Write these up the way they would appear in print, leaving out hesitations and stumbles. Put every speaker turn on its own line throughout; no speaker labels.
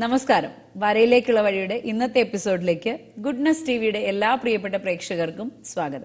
നമസ്കാരം. വരയിലേക്കുള്ള വഴിയുടെ ഇന്നത്തെ എപ്പിസോഡിലേക്ക് ഗുഡ്നസ് ടിവിയുടെ എല്ലാ പ്രിയപ്പെട്ട പ്രേക്ഷകർക്കും സ്വാഗതം.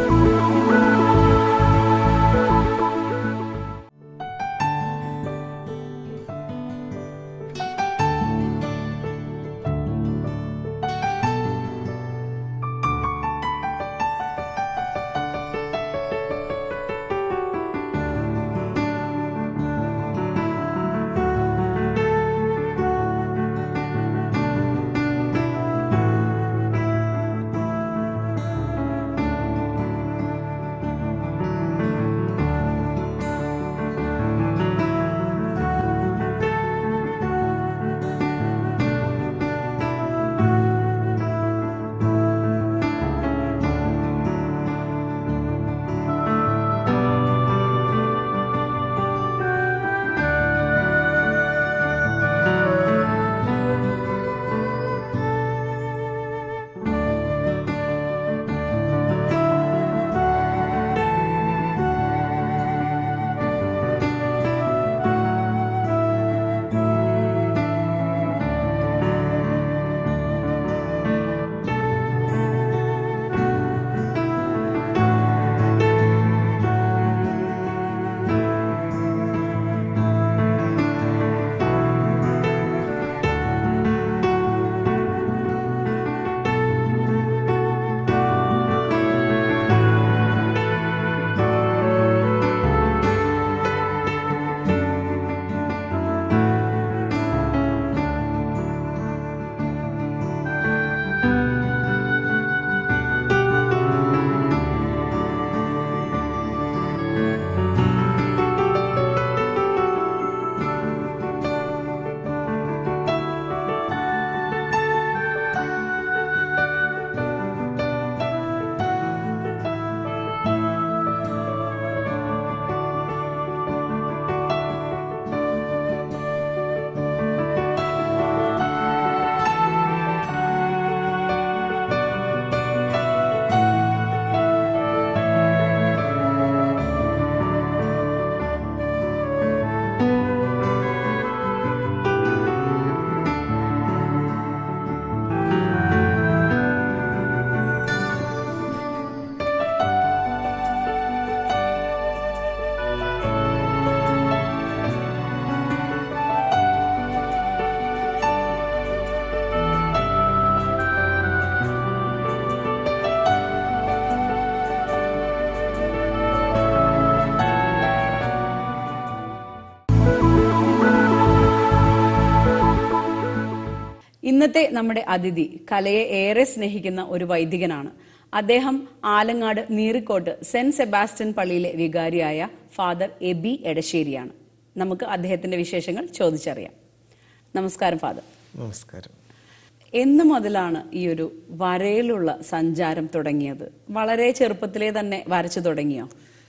ഇന്നത്തെ നമ്മുടെ അതിഥി കലയെ ഏറെ സ്നേഹിക്കുന്ന ഒരു വൈദികനാണ്. അദ്ദേഹം ആലങ്ങാട് നീറിക്കോട്ട് സെന്റ് സെബാസ്റ്റ്യൻ പള്ളിയിലെ വികാരിയായ ഫാദർ എബി എടശ്ശേരിയാണ്. നമുക്ക് അദ്ദേഹത്തിന്റെ വിശേഷങ്ങൾ ചോദിച്ചറിയാം. നമസ്കാരം ഫാദർ.
നമസ്കാരം.
എന്ന് മുതലാണ് ഈ ഒരു വരയിലുള്ള സഞ്ചാരം തുടങ്ങിയത്? വളരെ ചെറുപ്പത്തിലേ തന്നെ വരച്ചു തുടങ്ങിയോ?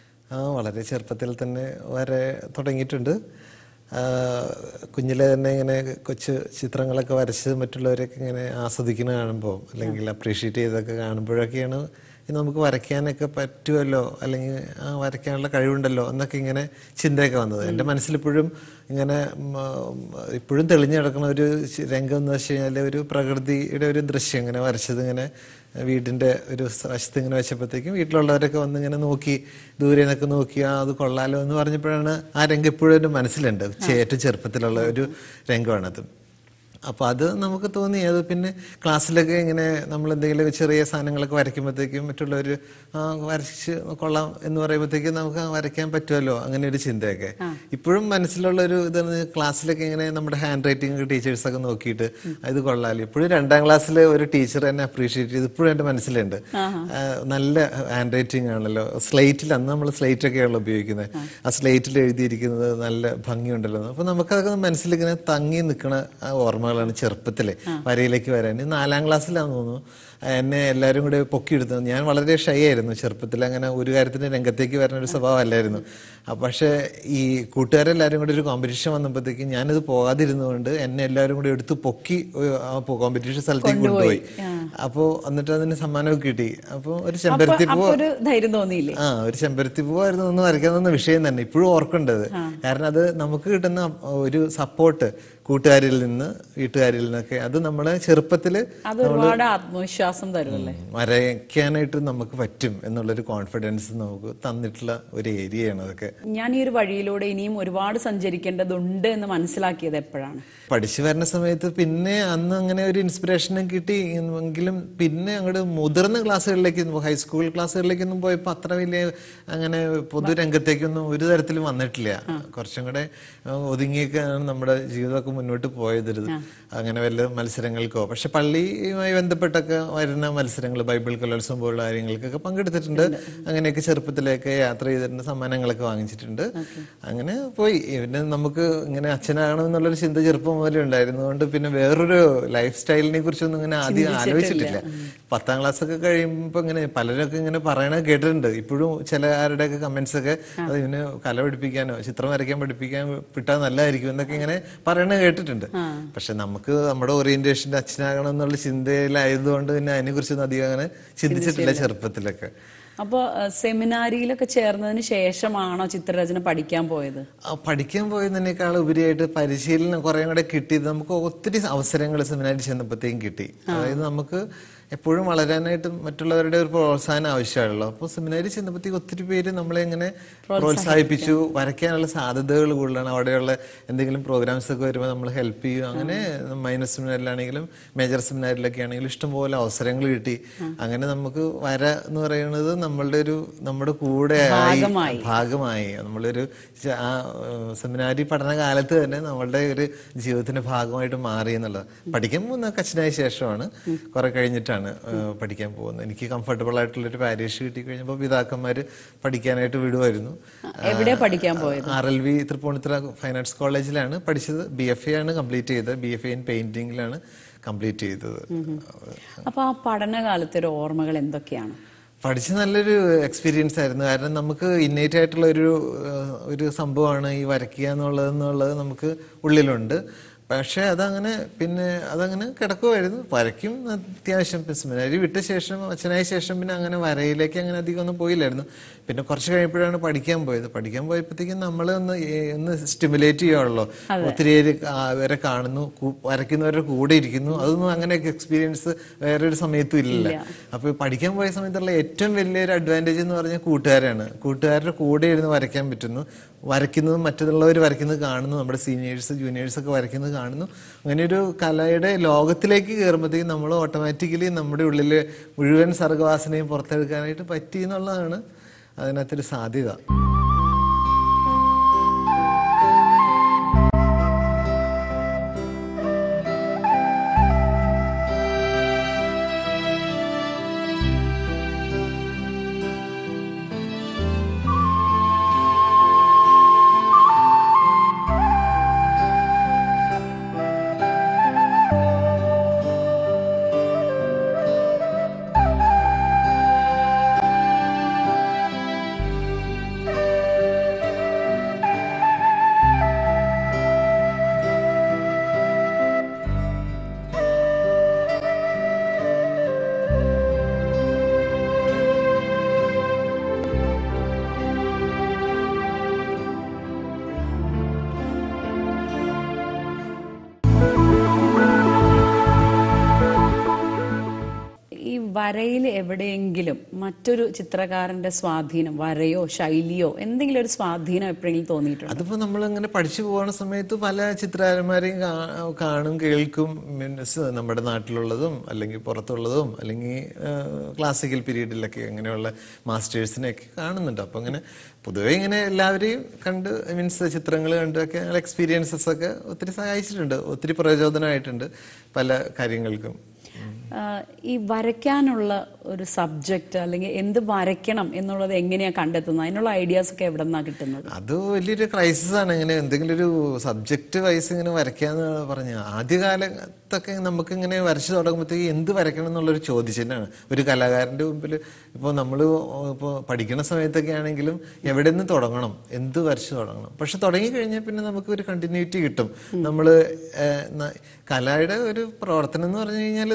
വളരെ ചെറുപ്പത്തിൽ തന്നെ വര തുടങ്ങിയിട്ടുണ്ട്. കുഞ്ഞിലെ തന്നെ ഇങ്ങനെ കൊച്ചു ചിത്രങ്ങളൊക്കെ വരച്ച് മറ്റുള്ളവരൊക്കെ ഇങ്ങനെ ആസ്വദിക്കുന്ന കാണുമ്പോൾ അല്ലെങ്കിൽ അപ്രീഷിയേറ്റ് ചെയ്തൊക്കെ കാണുമ്പോഴൊക്കെയാണ് നമുക്ക് വരയ്ക്കാനൊക്കെ പറ്റുമല്ലോ, അല്ലെങ്കിൽ വരയ്ക്കാനുള്ള കഴിവുണ്ടല്ലോ എന്നൊക്കെ ഇങ്ങനെ ചിന്തയൊക്കെ വന്നത്. എൻ്റെ മനസ്സിലിപ്പോഴും ഇങ്ങനെ ഇപ്പോഴും തെളിഞ്ഞു കിടക്കുന്ന ഒരു രംഗം എന്ന് വെച്ച് കഴിഞ്ഞാൽ ഒരു പ്രകൃതിയുടെ ഒരു ദൃശ്യം ഇങ്ങനെ വരച്ചത് ഇങ്ങനെ വീടിൻ്റെ ഒരു വശത്ത് ഇങ്ങനെ വെച്ചപ്പോഴത്തേക്കും വീട്ടിലുള്ളവരൊക്കെ വന്ന് ഇങ്ങനെ നോക്കി, ദൂരെ നിന്നൊക്കെ നോക്കി അത് കൊള്ളാലോ എന്ന് പറഞ്ഞപ്പോഴാണ് ആ രംഗം ഇപ്പോഴും എൻ്റെ മനസ്സിലുണ്ട്. ഏറ്റവും ചെറുപ്പത്തിലുള്ള ഒരു രംഗമാണത്. അപ്പോൾ അത് നമുക്ക് തോന്നി. അത് പിന്നെ ക്ലാസ്സിലൊക്കെ ഇങ്ങനെ നമ്മൾ എന്തെങ്കിലും ചെറിയ സാധനങ്ങളൊക്കെ വരയ്ക്കുമ്പോഴത്തേക്കും മറ്റുള്ളവർ വരച്ച് കൊള്ളാം എന്ന് പറയുമ്പോഴത്തേക്കും നമുക്ക് വരയ്ക്കാൻ പറ്റുമല്ലോ, അങ്ങനെ ഒരു ചിന്തയൊക്കെ ഇപ്പോഴും മനസ്സിലുള്ളൊരു ഇതാണ്. ക്ലാസ്സിലൊക്കെ ഇങ്ങനെ നമ്മുടെ ഹാൻഡ് റൈറ്റിംഗ് ടീച്ചേഴ്സൊക്കെ നോക്കിയിട്ട് ഇത് കൊള്ളാലോ. ഇപ്പോഴും 2ാം ക്ലാസ്സിൽ ഒരു ടീച്ചർ എന്നെ അപ്രീഷിയേറ്റ് ചെയ്ത് ഇപ്പോഴും എൻ്റെ മനസ്സിലുണ്ട്. നല്ല ഹാൻഡ് റൈറ്റിംഗ് ആണല്ലോ, സ്ലേറ്റിൽ അന്ന് നമ്മൾ സ്ലേറ്റൊക്കെയാണല്ലോ ഉപയോഗിക്കുന്നത്, ആ സ്ലേറ്റിൽ എഴുതിയിരിക്കുന്നത് നല്ല ഭംഗിയുണ്ടല്ലോ. അപ്പോൾ നമുക്കതൊക്കെ മനസ്സിലിങ്ങനെ തങ്ങി നിൽക്കുന്ന ഓർമ്മകൾ ചെറുപ്പത്തിലെ വരയിലേക്ക് വരാൻ. 4ാം ക്ലാസ്സിലാണെന്ന് തോന്നുന്നു എന്നെ എല്ലാവരും കൂടെ പൊക്കിയെടുത്തത്. ഞാൻ വളരെ ഷൈ ആയിരുന്നു ചെറുപ്പത്തിൽ, അങ്ങനെ ഒരു കാര്യത്തിന് രംഗത്തേക്ക് വരുന്ന ഒരു സ്വഭാവം അല്ലായിരുന്നു. പക്ഷേ ഈ കൂട്ടുകാരെല്ലാവരും കൂടി ഒരു കോമ്പറ്റീഷൻ വന്നപ്പോഴത്തേക്കും ഞാനത് പോകാതിരുന്നുകൊണ്ട് എന്നെ എല്ലാവരും കൂടി എടുത്ത് പൊക്കി കോമ്പറ്റീഷൻ സ്ഥലത്തേക്ക് കൊണ്ടുപോയി. അപ്പോൾ എന്നിട്ട് അതിന് സമ്മാനമൊക്കെ കിട്ടി. അപ്പോൾ ഒരു ചെമ്പരത്തി പൂവ്,
ഒരു ധൈര്യം തോന്നിയില്ലേ?
ഒരു ചെമ്പരത്തി പൂവായിരുന്നു ഒന്ന് വരയ്ക്കാവുന്ന വിഷയം തന്നെ ഇപ്പോഴും ഓർക്കേണ്ടത്. കാരണം അത് നമുക്ക് കിട്ടുന്ന ഒരു സപ്പോർട്ട് കൂട്ടുകാരിൽ നിന്ന്, വീട്ടുകാരിൽ നിന്നൊക്കെ, അത് നമ്മളെ ചെറുപ്പത്തിൽ
അത് ഒരുപാട് ആത്മവിശ്വാസം തരുമല്ലേ,
വരയ്ക്കാനായിട്ട് നമുക്ക് പറ്റും എന്നുള്ളൊരു കോൺഫിഡൻസ് നമുക്ക് തന്നിട്ടുള്ള ഒരു ഏരിയയാണ് അതൊക്കെ.
ഞാൻ ഈ ഒരു വഴിയിലൂടെ ഇനിയും ഒരുപാട് സഞ്ചരിക്കേണ്ടതുണ്ട് എന്ന് മനസ്സിലാക്കിയത് എപ്പോഴാണ്?
പഠിച്ചു വരുന്ന സമയത്ത് പിന്നെ അന്ന് അങ്ങനെ ഒരു ഇൻസ്പിറേഷനും കിട്ടി എങ്കിലും പിന്നെ അങ്ങോട്ട് മുതിർന്ന ക്ലാസ്സുകളിലേക്ക്, ഹൈസ്കൂൾ ക്ലാസ്സുകളിലേക്കൊന്നും പോയപ്പോൾ അത്ര വലിയ അങ്ങനെ പൊതുരംഗത്തേക്കൊന്നും ഒരു തരത്തിലും വന്നിട്ടില്ല. കുറച്ചും കൂടെ ഒതുങ്ങിയൊക്കെയാണ് നമ്മുടെ ജീവിതമൊക്കെ മുന്നോട്ട് പോയതരുത്, അങ്ങനെ വല്ല മത്സരങ്ങൾക്കോ. പക്ഷെ പള്ളിയുമായി ബന്ധപ്പെട്ടൊക്കെ വരുന്ന മത്സരങ്ങൾ, ബൈബിൾ കലോത്സവം പോലുള്ള കാര്യങ്ങൾക്കൊക്കെ പങ്കെടുത്തിട്ടുണ്ട്. അങ്ങനെയൊക്കെ ചെറുപ്പത്തിലേക്ക് യാത്ര ചെയ്തിട്ടുണ്ട്, സമ്മാനങ്ങളൊക്കെ വാങ്ങിച്ചിട്ടുണ്ട്. അങ്ങനെ പോയി. പിന്നെ നമുക്ക് ഇങ്ങനെ അച്ഛനാകണം എന്നുള്ളൊരു ചിന്ത ചെറുപ്പം മുതലേ ഉണ്ടായിരുന്നതുകൊണ്ട് പിന്നെ വേറൊരു ലൈഫ് സ്റ്റൈലിനെ കുറിച്ചൊന്നും ഇങ്ങനെ ആദ്യം ആലോചിച്ചിട്ടില്ല. 10ാം ക്ലാസ് ഒക്കെ കഴിയുമ്പോൾ ഇങ്ങനെ പലരൊക്കെ ഇങ്ങനെ പറയണ കേട്ടിട്ടുണ്ട്. ഇപ്പോഴും ചില ആരുടെയൊക്കെ കമന്റ്സ് ഒക്കെ, അത് ഇവന് കല പഠിപ്പിക്കാനോ ചിത്രം വരയ്ക്കാൻ പഠിപ്പിക്കാൻ വിട്ടാൽ നല്ലതായിരിക്കും എന്നൊക്കെ ഇങ്ങനെ പറയണ കേട്ടിട്ടുണ്ട്. പക്ഷെ നമുക്ക് നമ്മുടെ ഓറിയന്റേഷന്റെ അച്ഛനാകണം എന്നുള്ള ചിന്തയിലായതുകൊണ്ട് പിന്നെ അതിനെ കുറിച്ചൊന്നും അധികം അങ്ങനെ ചിന്തിച്ചിട്ടില്ല ചെറുപ്പത്തിലൊക്കെ.
അപ്പോൾ സെമിനാരിയിലൊക്കെ ചേർന്നതിന് ശേഷമാണോ ചിത്രരചന പഠിക്കാൻ പോയത്?
പഠിക്കാൻ പോയതിനേക്കാൾ ഉപരിയായിട്ട് പരിശീലനം കുറെ കൂടെ കിട്ടിയത് നമുക്ക് ഒത്തിരി അവസരങ്ങൾ സെമിനാരിൽ ചെന്നപ്പോഴത്തേക്കും കിട്ടി. അതായത് നമുക്ക് എപ്പോഴും വളരാനായിട്ട് മറ്റുള്ളവരുടെ ഒരു പ്രോത്സാഹനം ആവശ്യമാണല്ലോ. അപ്പോൾ സെമിനാരിൽ ചെന്നപ്പോഴത്തേക്ക് ഒത്തിരി പേര് നമ്മളെ ഇങ്ങനെ പ്രോത്സാഹിപ്പിച്ചു. വരയ്ക്കാനുള്ള സാധ്യതകൾ കൂടുതലാണ്. അവിടെയുള്ള എന്തെങ്കിലും പ്രോഗ്രാംസ് ഒക്കെ വരുമ്പോൾ നമ്മൾ ഹെൽപ്പ് ചെയ്യും. അങ്ങനെ മൈനർ സെമിനാരിലാണെങ്കിലും മേജർ സെമിനാരിലൊക്കെ ആണെങ്കിലും ഇഷ്ടംപോലെ അവസരങ്ങൾ കിട്ടി. അങ്ങനെ നമുക്ക് വര എന്ന് പറയുന്നത് നമ്മുടെ കൂടെ ഭാഗമായി നമ്മളൊരു ആ സെമിനാരി പഠനകാലത്ത് തന്നെ നമ്മളുടെ ഒരു ജീവിതത്തിന്റെ ഭാഗമായിട്ട് മാറി എന്നുള്ളത്. പഠിക്കാൻ പോകുന്ന കച്ചിനായ ശേഷമാണ്, കുറെ കഴിഞ്ഞിട്ടാണ് പഠിക്കാൻ പോകുന്നത്. എനിക്ക് കംഫർട്ടബിൾ ആയിട്ടുള്ളൊരു പാരീഷ് കിട്ടി കഴിഞ്ഞപ്പോൾ പിതാക്കന്മാര് പഠിക്കാനായിട്ട് വിടുമായിരുന്നു.
എവിടെ പഠിക്കാൻ പോയത്?
RLV തൃപ്പൂണിത്തുറ ഫൈൻ ആർട്സ് കോളേജിലാണ് പഠിച്ചത്. BFA ആണ് കംപ്ലീറ്റ് ചെയ്തത്. BFA ഇൻ പെയിന്റിംഗിലാണ് കംപ്ലീറ്റ് ചെയ്തത്.
അപ്പൊ ആ പഠനകാലത്തെ ഒരു ഓർമ്മകൾ എന്തൊക്കെയാണ്?
പഠിച്ച നല്ലൊരു എക്സ്പീരിയൻസ് ആയിരുന്നു. കാരണം നമുക്ക് ഇന്നേറ്റ് ആയിട്ടുള്ള ഒരു സംഭവമാണ് ഈ വരയ്ക്കുക എന്നുള്ളത് നമുക്ക് ഉള്ളിലുണ്ട്. പക്ഷെ അതങ്ങനെ കിടക്കുമായിരുന്നു. വരയ്ക്കും അത്യാവശ്യം. സെമിനാരി വിട്ട ശേഷം, അച്ഛനായ ശേഷം പിന്നെ അങ്ങനെ വരയിലേക്ക് അങ്ങനെ അധികം ഒന്നും പോയില്ലായിരുന്നു. പിന്നെ കുറച്ച് കഴിയുമ്പോഴാണ് പഠിക്കാൻ പോയത്. പഠിക്കാൻ പോയപ്പോഴത്തേക്കും നമ്മൾ ഒന്ന് സ്റ്റിമുലേറ്റ് ചെയ്യുകയാണല്ലോ. ഒത്തിരി പേരെ കാണുന്നു, വരയ്ക്കുന്നവരുടെ കൂടെ ഇരിക്കുന്നു. അതൊന്നും അങ്ങനെയൊക്കെ എക്സ്പീരിയൻസ് വേറൊരു സമയത്തും ഇല്ല. അപ്പൊ പഠിക്കാൻ പോയ സമയത്തുള്ള ഏറ്റവും വലിയൊരു അഡ്വാൻറ്റേജ് എന്ന് പറഞ്ഞാൽ കൂട്ടുകാരാണ്. കൂട്ടുകാരുടെ കൂടെ ഇരുന്ന് വരയ്ക്കാൻ പറ്റുന്നു. വരയ്ക്കുന്നതും മറ്റുള്ളവർ വരയ്ക്കുന്നത് കാണുന്നു, നമ്മുടെ സീനിയേഴ്സ് ജൂനിയേഴ്സ് ഒക്കെ വരയ്ക്കുന്നത് കാണുന്നു. അങ്ങനെ ഒരു കലയുടെ ലോകത്തിലേക്ക് കയറുമ്പോഴത്തേക്കും നമ്മൾ ഓട്ടോമാറ്റിക്കലി നമ്മുടെ ഉള്ളിലെ മുഴുവൻ സർഗവാസനയും പുറത്തെടുക്കാനായിട്ട് പറ്റി എന്നുള്ളതാണ് അതിനകത്തൊരു സാധ്യത.
വരയിൽ എവിടെയെങ്കിലും മറ്റൊരു ചിത്രകാരന്റെ സ്വാധീനം, വരയോ ശൈലിയോ എന്തെങ്കിലും ഒരു സ്വാധീനം എപ്പോഴെങ്കിലും തോന്നിയിട്ടുണ്ടോ?
അതിപ്പോ നമ്മൾ ഇങ്ങനെ പഠിച്ചു പോകുന്ന സമയത്ത് പല ചിത്രകാരന്മാരെയും കാണും, കേൾക്കും. മീൻസ് നമ്മുടെ നാട്ടിലുള്ളതും അല്ലെങ്കിൽ പുറത്തുള്ളതും അല്ലെങ്കിൽ ക്ലാസിക്കൽ പീരീഡിലൊക്കെ അങ്ങനെയുള്ള മാസ്റ്റേഴ്സിനെയൊക്കെ കാണുന്നുണ്ട്. അപ്പൊ അങ്ങനെ പൊതുവെ ഇങ്ങനെ എല്ലാവരെയും കണ്ട്, മീൻസ് ചിത്രങ്ങൾ കണ്ടൊക്കെ എക്സ്പീരിയൻസസ് ഒക്കെ ഒത്തിരി സഹായിച്ചിട്ടുണ്ട്, ഒത്തിരി പ്രചോദനമായിട്ടുണ്ട് പല കാര്യങ്ങൾക്കും.
ഈ വരയ്ക്കാനുള്ള ഒരു സബ്ജക്റ്റ് അല്ലെങ്കിൽ എന്ത് വരയ്ക്കണം എന്നുള്ളത് എങ്ങനെയാണ് കണ്ടെത്തുന്നത്? അതിനുള്ള ഐഡിയാസ് ഒക്കെ എവിടെ നിന്നാണ് കിട്ടുന്നത്?
അത് വലിയൊരു ക്രൈസിസ് ആണ്. ഇങ്ങനെ എന്തെങ്കിലും ഒരു സബ്ജക്റ്റ് വൈസ് ഇങ്ങനെ വരയ്ക്കാന്ന് പറഞ്ഞ ആദ്യകാലത്തൊക്കെ നമുക്ക് ഇങ്ങനെ വരച്ചു തുടങ്ങുമ്പോഴത്തേക്ക് എന്ത് വരയ്ക്കണം എന്നുള്ളൊരു ചോദ്യചിഹ്നമാണ് ഒരു കലാകാരന്റെ മുമ്പിൽ. ഇപ്പോൾ നമ്മൾ പഠിക്കുന്ന സമയത്തൊക്കെ ആണെങ്കിലും എവിടെ നിന്ന് തുടങ്ങണം, എന്ത് വരച്ചു തുടങ്ങണം. പക്ഷെ തുടങ്ങിക്കഴിഞ്ഞാൽ പിന്നെ നമുക്ക് ഒരു കണ്ടിന്യൂറ്റി കിട്ടും. നമ്മൾ കലയുടെ ഒരു പ്രവർത്തനം എന്ന് പറഞ്ഞു കഴിഞ്ഞാൽ നമുക്ക്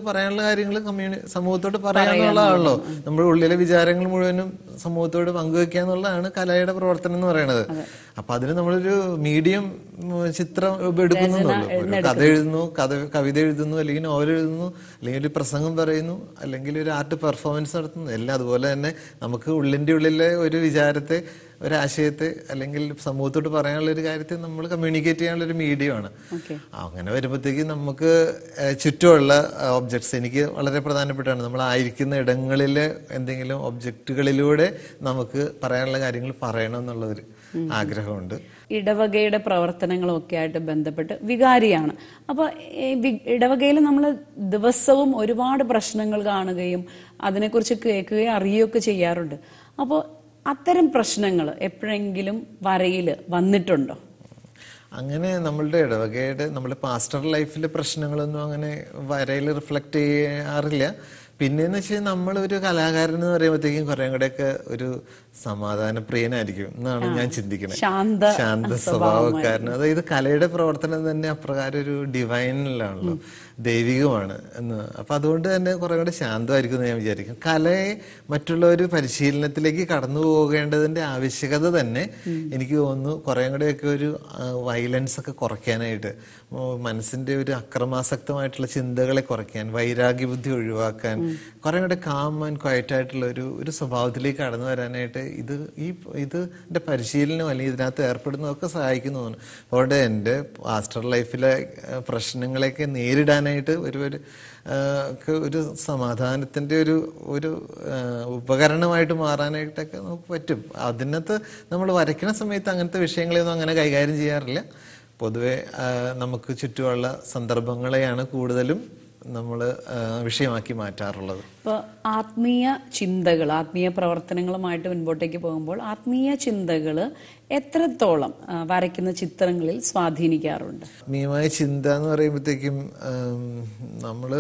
പറയാനുള്ള കാര്യങ്ങൾ സമൂഹത്തോട് പറയാന്നുള്ളതാണല്ലോ. നമ്മുടെ ഉള്ളിലെ വിചാരങ്ങൾ മുഴുവനും സമൂഹത്തോട് പങ്കുവെക്കുക എന്നുള്ളതാണ് കലയുടെ പ്രവർത്തനം എന്ന് പറയുന്നത്. അപ്പൊ അതിന് നമ്മളൊരു മീഡിയം ചിത്രം എടുക്കുന്നുള്ളൂ. ഒരു കഥ എഴുതുന്നു, കവിത എഴുതുന്നു, അല്ലെങ്കിൽ നോവൽ എഴുതുന്നു, അല്ലെങ്കിൽ ഒരു പ്രസംഗം പറയുന്നു, അല്ലെങ്കിൽ ഒരു ആർട്ട് പെർഫോമൻസ് നടത്തുന്നു, എല്ലാം അതുപോലെ തന്നെ നമുക്ക് ഉള്ളിന്റെ ഉള്ളിലെ ഒരു വിചാരത്തെ, ഒരാശയത്തെ, അല്ലെങ്കിൽ സമൂഹത്തോട് പറയാനുള്ള ഒരു കാര്യത്തെ നമ്മൾ കമ്മ്യൂണിക്കേറ്റ് ചെയ്യാനുള്ള ഒരു മീഡിയമാണ്. അങ്ങനെ വരുമ്പോഴത്തേക്ക് നമുക്ക് ചുറ്റുമുള്ള ഒബ്ജക്ട്സ് എനിക്ക് വളരെ പ്രധാനപ്പെട്ടാണ്. നമ്മളായിരിക്കുന്ന ഇടങ്ങളിലെ എന്തെങ്കിലും ഒബ്ജക്റ്റുകളിലൂടെ നമുക്ക് പറയാനുള്ള കാര്യങ്ങൾ പറയണം എന്നുള്ളൊരു ആഗ്രഹമുണ്ട്.
ഇടവകയുടെ പ്രവർത്തനങ്ങളും ഒക്കെ ആയിട്ട് ബന്ധപ്പെട്ട് വികാരിയാണ്. അപ്പൊ ഇടവകയിൽ നമ്മൾ ദിവസവും ഒരുപാട് പ്രശ്നങ്ങൾ കാണുകയും അതിനെക്കുറിച്ച് കേൾക്കുകയും അറിയുകയൊക്കെ ചെയ്യാറുണ്ട്. അപ്പോൾ അത്തരം പ്രശ്നങ്ങൾ എപ്പോഴെങ്കിലും വരയിൽ വന്നിട്ടുണ്ടോ?
അങ്ങനെ നമ്മളുടെ ഇടവകയുടെ നമ്മുടെ പാസ്റ്റർ ലൈഫിലെ പ്രശ്നങ്ങളൊന്നും അങ്ങനെ വരയിൽ റിഫ്ലക്ട് ചെയ്യാറില്ല. പിന്നെന്ന് വെച്ചാൽ നമ്മളൊരു കലാകാരൻ എന്ന് പറയുമ്പോഴത്തേക്കും കുറെ കൂടെയൊക്കെ ഒരു സമാധാന പ്രിയനായിരിക്കും എന്നാണ് ഞാൻ ചിന്തിക്കുന്നത്. ശാന്ത സ്വഭാവക്കാരൻ. അതായത് കലയുടെ പ്രവർത്തനം തന്നെ അപ്രകാരം ഒരു ഡിവൈനിലാണല്ലോ, ദൈവികമാണ് എന്ന്. അപ്പൊ അതുകൊണ്ട് തന്നെ കുറെ കൂടെ ശാന്തമായിരിക്കും എന്ന് ഞാൻ വിചാരിക്കും. കലയെ മറ്റുള്ള ഒരു പരിശീലനത്തിലേക്ക് കടന്നു പോകേണ്ടതിന്റെ ആവശ്യകത തന്നെ എനിക്ക് തോന്നുന്നു കുറെ കൂടെയൊക്കെ ഒരു വയലൻസ് ഒക്കെ കുറയ്ക്കാനായിട്ട്, മനസ്സിന്റെ ഒരു അക്രമാസക്തമായിട്ടുള്ള ചിന്തകളെ കുറയ്ക്കാൻ, വൈരാഗ്യബുദ്ധി ഒഴിവാക്കാൻ, കുറെ കൂടെ കാം ആൻഡ് ക്വയറ്റ് ആയിട്ടുള്ള ഒരു സ്വഭാവത്തിലേക്ക് കടന്നു വരാനായിട്ട് ഇതിന്റെ പരിശീലനം അല്ലെങ്കിൽ ഇതിനകത്ത് ഏർപ്പെടുന്നതൊക്കെ സഹായിക്കുന്നു. അതുകൊണ്ട് എൻ്റെ പാസ്റ്റർ ലൈഫിലെ പ്രശ്നങ്ങളെയൊക്കെ നേരിടാനായിട്ട് ഒരു സമാധാനത്തിന്റെ ഒരു ഉപകരണമായിട്ട് മാറാനായിട്ടൊക്കെ നമുക്ക് പറ്റും. അതിനകത്ത് നമ്മൾ വരയ്ക്കുന്ന സമയത്ത് അങ്ങനത്തെ വിഷയങ്ങളെയൊന്നും അങ്ങനെ കൈകാര്യം ചെയ്യാറില്ല. പൊതുവെ നമുക്ക് ചുറ്റുമുള്ള സന്ദർഭങ്ങളെയാണ് കൂടുതലും നമ്മൾ വിഷയമാക്കി മാറ്റാറുള്ളത്.
ഇപ്പോൾ ആത്മീയ ചിന്തകൾ, ആത്മീയ പ്രവർത്തനങ്ങളുമായിട്ട് മുൻപോട്ടേക്ക് പോകുമ്പോൾ ആത്മീയ ചിന്തകൾ എത്രത്തോളം വരയ്ക്കുന്ന ചിത്രങ്ങളിൽ സ്വാധീനിക്കാറുണ്ട്?
ആത്മീയമായ ചിന്ത എന്ന് പറയുമ്പോഴത്തേക്കും നമ്മൾ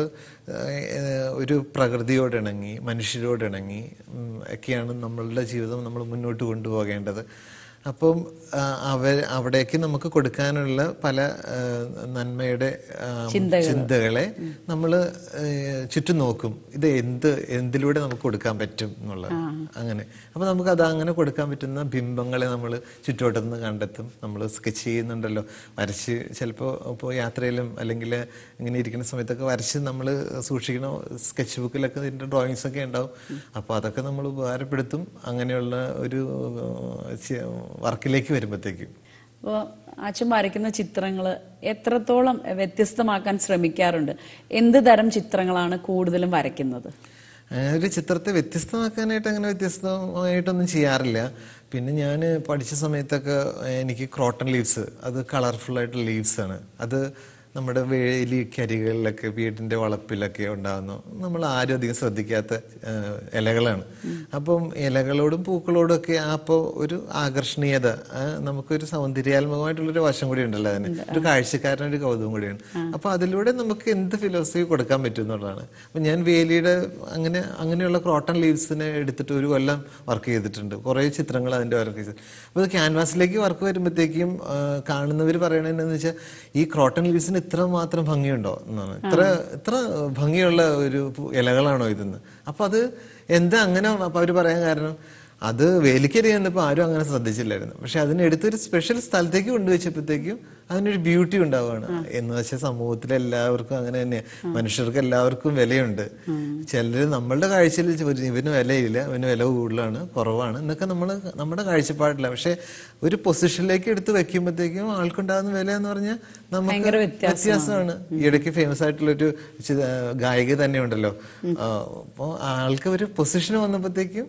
ഒരു പ്രകൃതിയോടിണങ്ങി, മനുഷ്യരോടിണങ്ങി ഒക്കെയാണ് നമ്മളുടെ ജീവിതം നമ്മൾ മുന്നോട്ട് കൊണ്ടുപോകേണ്ടത്. അപ്പം അവിടേക്ക് നമുക്ക് കൊടുക്കാനുള്ള പല നന്മയുടെ ചിന്തകളെ നമ്മൾ ചുറ്റും നോക്കും. ഇത് എന്തിലൂടെ നമുക്ക് കൊടുക്കാൻ പറ്റും എന്നുള്ളത്. അങ്ങനെ അപ്പൊ നമുക്ക് അത് അങ്ങനെ കൊടുക്കാൻ പറ്റുന്ന ബിംബങ്ങളെ നമ്മൾ ചുറ്റുവട്ടത്തുനിന്ന് കണ്ടെത്തും. നമ്മൾ സ്കെച്ച് ചെയ്യുന്നുണ്ടല്ലോ, വരച്ച് ചിലപ്പോൾ ഇപ്പോൾ യാത്രയിലും അല്ലെങ്കിൽ ഇങ്ങനെ ഇരിക്കുന്ന സമയത്തൊക്കെ വരച്ച് നമ്മൾ സൂക്ഷിക്കണം. സ്കെച്ച് ബുക്കിലൊക്കെ ഇതിൻ്റെ ഡ്രോയിങ്സ് ഒക്കെ ഉണ്ടാവും. അപ്പോൾ അതൊക്കെ നമ്മൾ ഉപകാരപ്പെടുത്തും അങ്ങനെയുള്ള ഒരു വർക്കിലേക്ക് വരുമ്പോഴത്തേക്കും.
അപ്പോൾ അച്ഛൻ വരയ്ക്കുന്ന ചിത്രങ്ങൾ എത്രത്തോളം വ്യത്യസ്തമാക്കാൻ ശ്രമിക്കാറുണ്ട്? എന്ത് തരം ചിത്രങ്ങളാണ് കൂടുതലും വരയ്ക്കുന്നത്?
ഒരു ചിത്രത്തെ വ്യത്യസ്തമാക്കാനായിട്ട് അങ്ങനെ വ്യത്യസ്തമായിട്ടൊന്നും ചെയ്യാറില്ല. പിന്നെ ഞാൻ പഠിച്ച സമയത്തൊക്കെ എനിക്ക് ക്രോട്ടൺ ലീവ്സ്, അത് കളർഫുള്ളായിട്ടുള്ള ലീവ്സ് ആണ്. അത് നമ്മുടെ വേലിക്കരികളിലൊക്കെ വീടിൻ്റെ വളപ്പിലൊക്കെ ഉണ്ടാകുന്നു. നമ്മൾ ആരും അധികം ശ്രദ്ധിക്കാത്ത ഇലകളാണ്. അപ്പം ഇലകളോടും പൂക്കളോടും ഒക്കെ അപ്പോൾ ഒരു ആകർഷണീയത, നമുക്കൊരു സൗന്ദര്യാത്മകമായിട്ടുള്ളൊരു വശം കൂടി ഉണ്ടല്ലോ അതിന്. ഒരു കാഴ്ചക്കാരനൊരു കൗതുകം കൂടിയാണ്. അപ്പോൾ അതിലൂടെ നമുക്ക് എന്ത് ഫിലോസഫി കൊടുക്കാൻ പറ്റും എന്നുള്ളതാണ്. അപ്പം ഞാൻ വേലിയുടെ അങ്ങനെയുള്ള ക്രോട്ടൺ ലീവ്സിനെ എടുത്തിട്ട് ഒരു കൊല്ലം വർക്ക് ചെയ്തിട്ടുണ്ട്. കുറേ ചിത്രങ്ങൾ അതിൻ്റെ വർക്ക് ചെയ്തിട്ടുണ്ട്. അപ്പോൾ അത് ക്യാൻവാസിലേക്ക് വർക്ക് വരുമ്പോഴത്തേക്കും കാണുന്നവർ പറയണതെന്ന് വെച്ചാൽ ഈ ക്രോട്ടൺ ലീവ്സിന് ഇത്ര മാത്രം ഭംഗിയുണ്ടോ എന്നാണ്. ഇത്ര ഭംഗിയുള്ള ഒരു ഇലകളാണോ ഇതെന്ന്. അപ്പൊ അത് എന്താ അങ്ങനെ അവർ പറയാൻ കാരണം, അത് വേലിക്കരി ചെന്നപ്പോൾ ആരും അങ്ങനെ ശ്രദ്ധിച്ചില്ലായിരുന്നു. പക്ഷെ അതിനെടുത്തൊരു സ്പെഷ്യൽ സ്ഥലത്തേക്ക് കൊണ്ടുവച്ചപ്പോഴത്തേക്കും അതിനൊരു ബ്യൂട്ടി ഉണ്ടാവുകയാണ്. എന്ന് വെച്ചാൽ സമൂഹത്തിലെ എല്ലാവർക്കും അങ്ങനെ തന്നെ, മനുഷ്യർക്ക് എല്ലാവർക്കും വിലയുണ്ട്. ചിലർ നമ്മളുടെ കാഴ്ചയിൽ ഇവന് വിലയില്ല, ഇവന് വില കൂടുതലാണ്, കുറവാണ് എന്നൊക്കെ നമ്മുടെ കാഴ്ചപ്പാടില്ല. പക്ഷെ ഒരു പൊസിഷനിലേക്ക് എടുത്ത് വെക്കുമ്പോഴത്തേക്കും ആൾക്കുണ്ടാകുന്ന വില എന്ന് പറഞ്ഞാൽ നമുക്ക് വ്യത്യാസമാണ്. ഈയിടയ്ക്ക് ഫേമസ് ആയിട്ടുള്ളൊരു ഗായിക തന്നെ ഉണ്ടല്ലോ. അപ്പോൾ ആൾക്ക് ഒരു പൊസിഷൻ വന്നപ്പോഴത്തേക്കും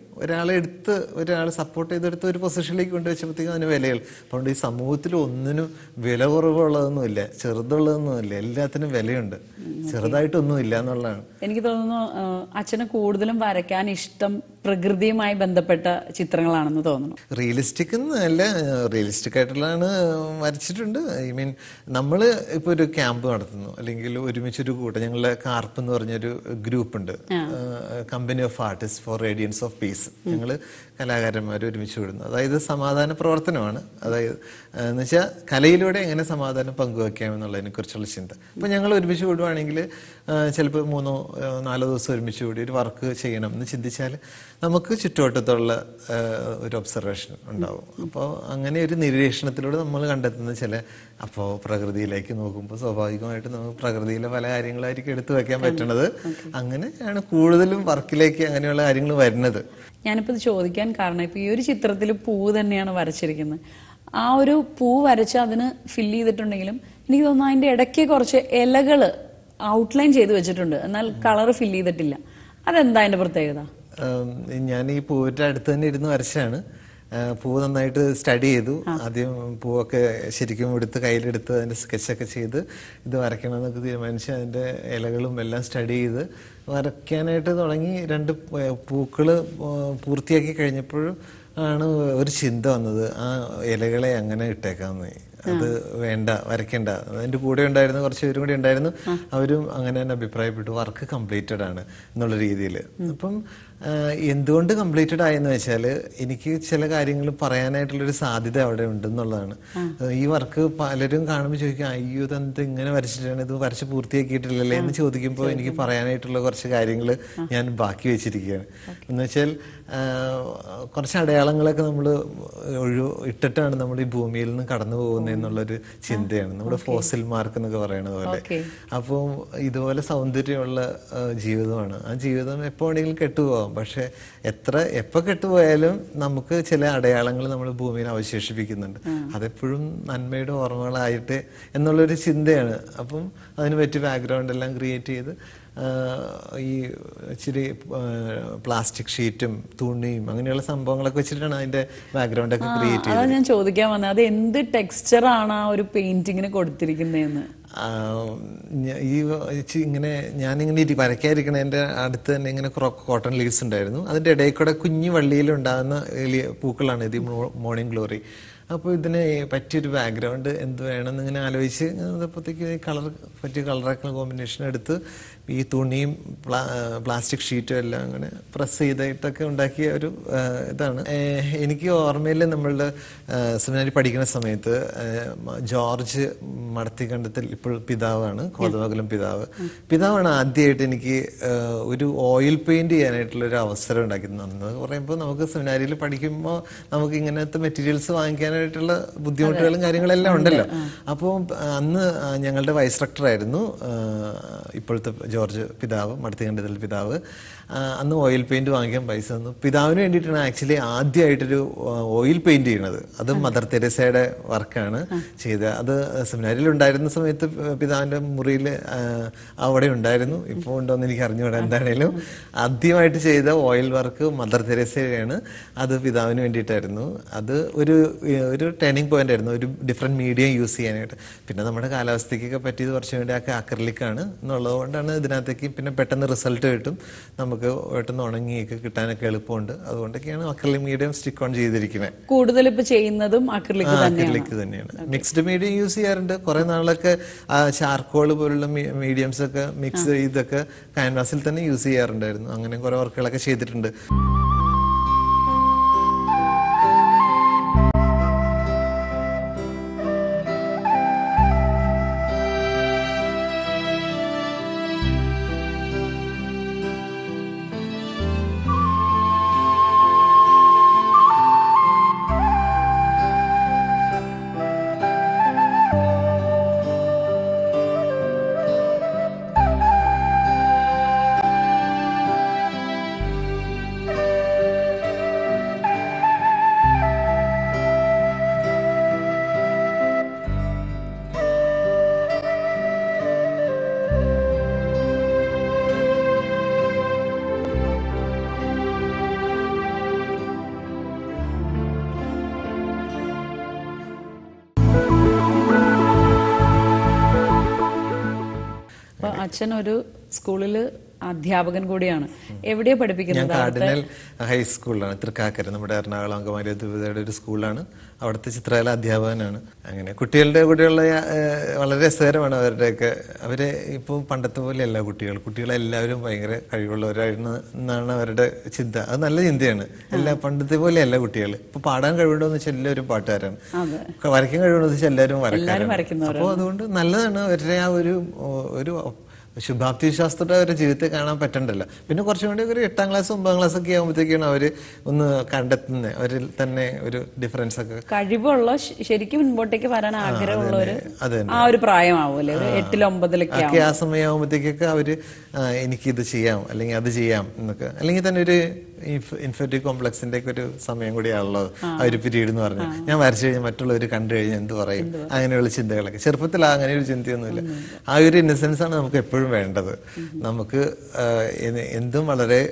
ഒരാളെ സപ്പോർട്ട് ചെയ്തെടുത്ത് ഒരു പൊസിഷനിലേക്ക് കൊണ്ടുവച്ചപ്പോഴത്തേക്കും അതിന് വിലകൾ. അതുകൊണ്ട് ഈ സമൂഹത്തിൽ ഒന്നിനും വില കുറവുള്ളതൊന്നുമില്ല, ചെറുതുള്ളതൊന്നുമില്ല, എല്ലാത്തിനും വിലയുണ്ട്. ചെറുതായിട്ടൊന്നും ഇല്ല എന്നുള്ളതാണ്.
എനിക്ക് തോന്നുന്നു അച്ഛന് കൂടുതലും വരയ്ക്കാൻ ഇഷ്ടം പ്രകൃതിയുമായി ബന്ധപ്പെട്ട ചിത്രങ്ങളാണെന്ന് തോന്നുന്നു.
റിയലിസ്റ്റിക് എന്നല്ല, റിയലിസ്റ്റിക് ആയിട്ടുള്ളതാണ് വരച്ചിട്ടുണ്ട്. ഐ മീൻ നമ്മൾ ഇപ്പോൾ ഒരു ക്യാമ്പ് നടത്തുന്നു, അല്ലെങ്കിൽ ഒരുമിച്ചൊരു കൂട്ടം, ഞങ്ങളുടെ കാർപ്പ് എന്ന് പറഞ്ഞൊരു ഗ്രൂപ്പ് ഉണ്ട്, company of artist for radiance of peace. ഞങ്ങൾ കലാകാരന്മാർ ഒരുമിച്ച് വിടുന്നു. അതായത് സമാധാന പ്രവർത്തനമാണ്. അതായത് എന്ന് വെച്ചാൽ കലയിലൂടെ എങ്ങനെ സമാധാനം പങ്കുവയ്ക്കാം എന്നുള്ളതിനെ കുറിച്ചുള്ള ചിന്ത. അപ്പോൾ ഞങ്ങൾ ഒരുമിച്ച് വിടുവാണെങ്കിൽ ചിലപ്പോൾ 3 4 ദിവസം ഒരുമിച്ച് കൂടി ഒരു വർക്ക് ചെയ്യണം എന്ന് ചിന്തിച്ചാൽ നമുക്ക് ചുറ്റുവട്ടത്തുള്ള ഒരു ഒബ്സർവേഷൻ ഉണ്ടാവും. അപ്പോൾ അങ്ങനെ ഒരു നിരീക്ഷണത്തിലൂടെ നമ്മൾ കണ്ടെത്തുന്ന അപ്പോൾ പ്രകൃതിയിലേക്ക് നോക്കുമ്പോൾ സ്വാഭാവികമായിട്ട് നമുക്ക് പ്രകൃതിയിലെ പല കാര്യങ്ങളായിരിക്കും എടുത്തു വെക്കാൻ പറ്റണത്. അങ്ങനെയാണ് കൂടുതലും വർക്കിലേക്ക് അങ്ങനെയുള്ള കാര്യങ്ങൾ വരുന്നത്.
ഞാനിപ്പോൾ ഇത് ചോദിക്കാൻ കാരണം ഇപ്പൊ ഈ ഒരു ചിത്രത്തിൽ പൂവ് തന്നെയാണ് വരച്ചിരിക്കുന്നത്. ആ ഒരു പൂ വരച്ച് അതിന് ഫില്ല് ചെയ്തിട്ടുണ്ടെങ്കിലും എനിക്ക് തോന്നുന്നു അതിന്റെ ഇടയ്ക്ക് കുറച്ച് ഇലകള് ഔട്ട്ലൈൻ ചെയ്ത് വെച്ചിട്ടുണ്ട്, എന്നാൽ കളർ ഫില്ല് ചെയ്തിട്ടില്ല. അതെന്താ അതിന്റെ പ്രത്യേകത?
ഞാൻ ഈ പൂവിന്റെ അടുത്ത് തന്നെ ഇരുന്ന് വരച്ചാണ്. പൂവ് നന്നായിട്ട് സ്റ്റഡി ചെയ്തു. ആദ്യം പൂവൊക്കെ ശരിക്കും എടുത്ത് കയ്യിലെടുത്ത് അതിൻ്റെ സ്കെച്ചൊക്കെ ചെയ്ത് ഇത് വരയ്ക്കണമെന്നൊക്കെ തീരുമാനിച്ച് അതിൻ്റെ ഇലകളും എല്ലാം സ്റ്റഡി ചെയ്ത് വരയ്ക്കാനായിട്ട് തുടങ്ങി. 2 പൂക്കൾ പൂർത്തിയാക്കി കഴിഞ്ഞപ്പോഴും ആണ് ഒരു ചിന്ത വന്നത്, ആ ഇലകളെ അങ്ങനെ ഇട്ടേക്കാമെന്ന്. അത് വേണ്ട, വരയ്ക്കണ്ട. അതിൻ്റെ കൂടെ ഉണ്ടായിരുന്ന കുറച്ച് പേരും കൂടി ഉണ്ടായിരുന്നു. അവരും അങ്ങനെ തന്നെ അഭിപ്രായപ്പെട്ടു, വർക്ക് കംപ്ലീറ്റഡ് ആണ് എന്നുള്ള രീതിയിൽ. അപ്പം എന്തുകൊണ്ട് കംപ്ലീറ്റഡ് ആയെന്ന് വെച്ചാൽ എനിക്ക് ചില കാര്യങ്ങൾ പറയാനായിട്ടുള്ളൊരു സാധ്യത അവിടെ ഉണ്ടെന്നുള്ളതാണ്. ഈ വർക്ക് പലരും കാണുമ്പോൾ ചോദിക്കും, അയ്യോ ഇതെന്ത് ഇങ്ങനെ വരച്ചിട്ടാണ്, ഇത് വരച്ച് പൂർത്തിയാക്കിയിട്ടില്ലല്ലേ എന്ന് ചോദിക്കുമ്പോൾ എനിക്ക് പറയാനായിട്ടുള്ള കുറച്ച് കാര്യങ്ങൾ ഞാൻ ബാക്കി വെച്ചിരിക്കുകയാണ്. എന്ന് വെച്ചാൽ കുറച്ച് അടയാളങ്ങളൊക്കെ നമ്മൾ ഇട്ടിട്ടാണ് നമ്മൾ ഈ ഭൂമിയിൽ നിന്ന് കടന്നു പോകുന്നത് എന്നുള്ളൊരു ചിന്തയാണ് നമ്മുടെ ഫോസിൽ മാർക്ക് എന്നൊക്കെ പറയണത് പോലെ. അപ്പോൾ ഇതുപോലെ സൗന്ദര്യമുള്ള ജീവിതമാണ്. ആ ജീവിതം എപ്പോൾ വേണമെങ്കിലും കെട്ടുപോകാം. പക്ഷെ എപ്പോൾ കെട്ടുപോയാലും നമുക്ക് ചില അടയാളങ്ങൾ നമ്മൾ ഭൂമിയിൽ അവശേഷിപ്പിക്കുന്നുണ്ട്. അതെപ്പോഴും നന്മയുടെ ഓർമ്മകളായിട്ട് എന്നുള്ളൊരു ചിന്തയാണ്. അപ്പം അതിന് പറ്റിയ ബാക്ക്ഗ്രൗണ്ട് എല്ലാം ക്രിയേറ്റ് ചെയ്ത് ഈ ഇച്ചിരി പ്ലാസ്റ്റിക് ഷീറ്റും തുണിയും അങ്ങനെയുള്ള സംഭവങ്ങളൊക്കെ വെച്ചിട്ടാണ് അതിന്റെ ബാക്ക്ഗ്രൗണ്ട് ഒക്കെ ക്രിയേറ്റ് ചെയ്തത്.
അതാണ് ഞാൻ ചോദിക്കാൻ വന്നത്, അത് എന്ത് ടെക്സ്ചറാണ് ആ ഒരു പെയിന്റിങ്ങിന് കൊടുത്തിരിക്കുന്നതെന്ന്.
ഇങ്ങനെ ഞാനിങ്ങനെ വരയ്ക്കാതിരിക്കണതിൻ്റെ അടുത്ത് തന്നെ ഇങ്ങനെ കോട്ടൺ ലീവ്സ് ഉണ്ടായിരുന്നു. അതിൻ്റെ ഇടയിൽ കൂടെ കുഞ്ഞു വള്ളിയിലുണ്ടാകുന്ന പൂക്കളാണ് ഇത് മോർണിംഗ് ഗ്ലോറി. അപ്പോൾ ഇതിന് പറ്റിയൊരു ബാക്ക്ഗ്രൗണ്ട് എന്ത് വേണമെന്ന് ഇങ്ങനെ ആലോചിച്ച് അപ്പോഴത്തേക്ക് പറ്റിയ കളറൊക്കെ കോമ്പിനേഷൻ എടുത്ത് ഈ തുണിയും പ്ലാസ്റ്റിക് ഷീറ്റും എല്ലാം അങ്ങനെ പ്രസ് ചെയ്തിട്ടൊക്കെ ഉണ്ടാക്കിയ ഒരു ഇതാണ്. എനിക്ക് ഓർമ്മയിൽ നമ്മളുടെ സെമിനാരി പഠിക്കുന്ന സമയത്ത് ജോർജ് മടത്തിക്കണ്ടത്തിൽ ഇപ്പോൾ പിതാവാണ്, കോതമംഗലം പിതാവാണ് ആദ്യമായിട്ട് എനിക്ക് ഒരു ഓയിൽ പെയിന്റ് ചെയ്യാനായിട്ടുള്ളൊരു അവസരം ഉണ്ടാക്കി തന്നത്. പറയുമ്പോൾ നമുക്ക് സെമിനാരിയിൽ പഠിക്കുമ്പോൾ നമുക്ക് ഇങ്ങനത്തെ മെറ്റീരിയൽസ് വാങ്ങിക്കാനായിട്ടുള്ള ബുദ്ധിമുട്ടുകളും കാര്യങ്ങളെല്ലാം ഉണ്ടല്ലോ. അപ്പോൾ അന്ന് ഞങ്ങളുടെ വൈസ് റെക്ടറായിരുന്നു ഇപ്പോഴത്തെ ജോർജ് പിതാവ്, മടത്തിക്കണ്ടത്തിൽ പിതാവ്. അന്ന് ഓയിൽ പെയിന്റ് വാങ്ങിക്കാൻ പൈസ തന്നു. പിതാവിന് വേണ്ടിയിട്ടാണ് ആക്ച്വലി ആദ്യമായിട്ടൊരു ഓയിൽ പെയിന്റ് ചെയ്യണത്. അത് മദർ തെരേസയുടെ വർക്കാണ് ചെയ്തത്. അത് സെമിനാരിയിൽ ഉണ്ടായിരുന്ന സമയത്ത് പിതാവിൻ്റെ മുറിയിൽ അവിടെ ഉണ്ടായിരുന്നു. ഇപ്പോൾ ഉണ്ടോയെന്ന് എനിക്ക് അറിഞ്ഞുകൂടാ. എന്താണേലും ആദ്യമായിട്ട് ചെയ്ത ഓയിൽ വർക്ക് മദർ തെരേസയാണ്. അത് പിതാവിന് വേണ്ടിയിട്ടായിരുന്നു. അത് ഒരു ടേണിംഗ് പോയിന്റ് ആയിരുന്നു, ഒരു ഡിഫറെൻറ്റ് മീഡിയം യൂസ് ചെയ്യാനായിട്ട്. പിന്നെ നമ്മുടെ കാലാവസ്ഥയ്ക്കൊക്കെ പറ്റിയത് കുറച്ച് വേണ്ടി അക്രിലിക്കാണ് എന്നുള്ളത് കൊണ്ടാണ് ഇതിനകത്തേക്ക് പിന്നെ പെട്ടെന്ന് റിസൾട്ട് കിട്ടും, നമുക്ക് പെട്ടെന്ന് ഉണങ്ങിയൊക്കെ കിട്ടാനൊക്കെ എളുപ്പമുണ്ട്. അതുകൊണ്ടൊക്കെയാണ് അക്രിലിക് മീഡിയം സ്റ്റിക്ക് ഓൺ ചെയ്തിരിക്കുന്നത്.
കൂടുതൽ ഇപ്പൊ ചെയ്യുന്നതും അക്രിലിക്
തന്നെയാണ്. മിക്സ്ഡ് മീഡിയം യൂസ് ചെയ്യാറുണ്ട്. കുറെ നാളൊക്കെ ചാർക്കോൾ പോലുള്ള മീഡിയംസ് ഒക്കെ മിക്സ് ചെയ്തൊക്കെ ക്യാൻവാസിൽ തന്നെ യൂസ് ചെയ്യാറുണ്ടായിരുന്നു. അങ്ങനെ കുറെ വർക്കുകളൊക്കെ ചെയ്തിട്ടുണ്ട്.
അച്ഛൻ ഒരു സ്കൂളില് അധ്യാപകൻ കൂടിയാണ്. എവിടെയാ പഠിപ്പിക്കുന്നത്?
ഞാൻ കാർഡിനൽ ഹൈസ്കൂളിലാണ്, തൃക്കാക്കര, നമ്മുടെ എറണാകുളം അങ്കമാലി അതിരൂപതയുടെ ഒരു സ്കൂളാണ്. അവിടുത്തെ ചിത്രകല അധ്യാപകനാണ്. അങ്ങനെ കുട്ടികളുടെ കൂടെയുള്ള വളരെ രസകരമാണ് അവരുടെയൊക്കെ. അവരെ ഇപ്പോൾ പണ്ടത്തെ പോലെയല്ല കുട്ടികളെല്ലാവരും ഭയങ്കര കഴിവുള്ളവരാണെന്നാണ് അവരുടെ ചിന്ത. അത് നല്ല ചിന്തയാണ്. പണ്ടത്തെ പോലെയല്ല കുട്ടികൾ. ഇപ്പൊ പാടാൻ കഴിവുണ്ടോന്ന് വെച്ചാൽ എല്ലാവരും പാട്ടുകാരാണ്, വരയ്ക്കാൻ കഴിവുണ്ടോന്ന് വെച്ചാൽ എല്ലാവരും വരയ്ക്കാരാണ്. അപ്പോൾ അതുകൊണ്ട് നല്ലതാണ് അവരുടെ ആ ഒരു ശുഭാപ്തി വിശ്വാസത്തോടെ അവരുടെ ജീവിതത്തെ കാണാൻ പറ്റണ്ടല്ലോ. പിന്നെ കുറച്ചും കൂടി ഒരു 8ാം ക്ലാസ് 9ാം ക്ലാസ് ഒക്കെ ആകുമ്പോഴത്തേക്കാണ് അവർ ഒന്ന് കണ്ടെത്തുന്നത്, അവരിൽ തന്നെ ഒരു ഡിഫറൻസ് ഒക്കെ.
കഴിവുള്ള ശരിക്കും മുൻപോട്ടേക്ക് വരാൻ ആഗ്രഹമുള്ളവര് ആ ഒരു പ്രായമാവൂല്ലേ, ഒരു 8ൽ 9ലൊക്കെ
ആ സമയമാകുമ്പോഴത്തേക്കൊക്കെ അവര് എനിക്കിത് ചെയ്യാം അല്ലെങ്കിൽ അത് ചെയ്യാം എന്നൊക്കെ, അല്ലെങ്കിൽ തന്നെ ഒരു ഇൻഫെർട്ടിലിറ്റി കോംപ്ലക്സിന്റെ ഒക്കെ ഒരു സമയം കൂടിയാണല്ലോ ആ ഒരു പീരീഡ് എന്ന് പറഞ്ഞാൽ. ഞാൻ വരച്ചു കഴിഞ്ഞാൽ മറ്റുള്ളവർ കണ്ടു കഴിഞ്ഞാൽ എന്ത് പറയും, അങ്ങനെയുള്ള ചിന്തകളൊക്കെ. ചെറുപ്പത്തിൽ അങ്ങനെ ഒരു ചിന്തയൊന്നുമില്ല. ആ ഒരു ഇന്നസെൻസ് ആണ് നമുക്ക് എപ്പോഴും വേണ്ടത്. നമുക്ക് എന്തും